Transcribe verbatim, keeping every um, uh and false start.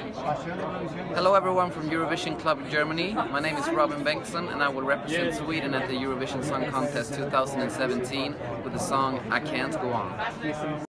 Hello everyone from Eurovision Club Germany. My name is Robin Bengtsson and I will represent Sweden at the Eurovision Song Contest two thousand seventeen with the song I Can't Go On.